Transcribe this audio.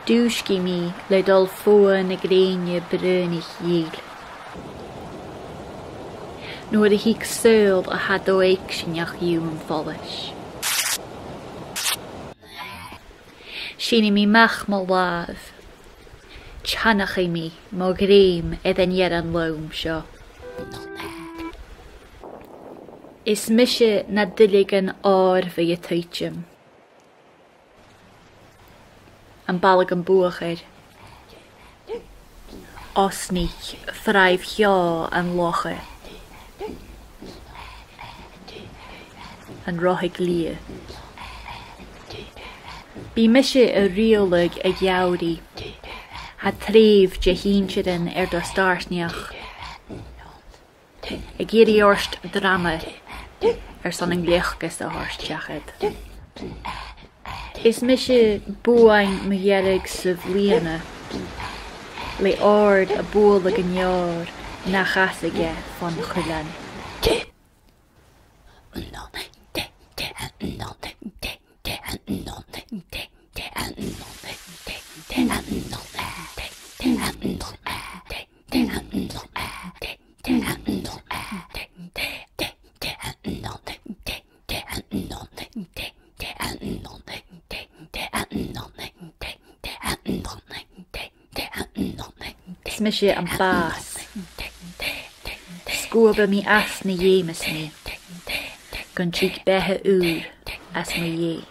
Dúsci mí le dul fua na gréine brúna híl. Nuair a hiic súil a hadó éic sinneach dú an folis. Sinna mí meach má láh, teannach é mí má gréim an dhear an lom seo. Is mise na dulig an ár bhí a tuitim. An bailg an buachar. Osnich thraibh heá an locha. An rothaigh lia. Bí mise a rialag a gheawrí. Ha tríomh de hínsean do starsneach. A géirí orst drama san an gléachgus a thorsteachad. Is mise buain me dhearag sa bhliana. Le ard a bóla an neár na chasaige fan chulan. Is mise an bás. Scuaba mí as na dhémas mí. Gon tríd bethe úr as na dhé.